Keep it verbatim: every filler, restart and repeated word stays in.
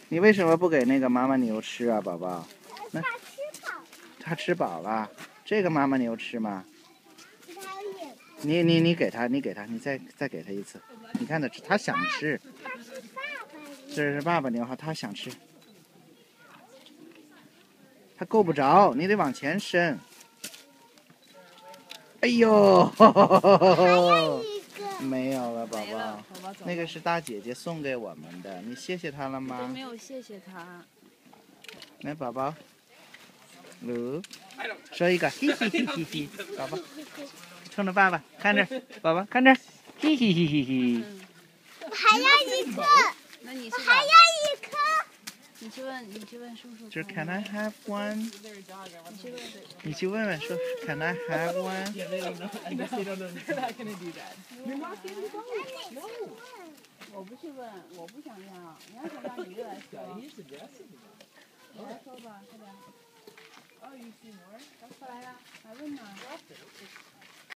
你为什么不给那个妈妈牛吃啊，宝宝？那它吃饱。 它吃饱了。这个妈妈牛吃吗？ 它也。 你你你给它，你给它，你再再给它一次。你看它，它想吃。 它是爸爸牛。 这是爸爸牛哈，它想吃。它够不着，你得往前伸。哎呦！ 还有一个。 没有了，宝没了宝。 宝宝走了那个是大姐姐送给我们的，你谢谢她了都吗？ 没有谢谢他。 来，宝宝，噜，说一个，嘿嘿嘿嘿嘿，宝宝，冲着爸爸，看着，宝宝看着，嘿嘿嘿嘿嘿。 还要一个。 那你是还要一颗。 你去问，你去问叔叔。 就是 Can I have one？ 你去问。 你去问问说 Can I have one？ Yeah, they don't know. I guess they don't know. They're not gonna do that. You're not gonna go. No. 我不去问，我不想要。你要想要，你就来说。 He's suggesting it. 你来说吧，快点。 Oh, you see more? 快来呀，来问嘛。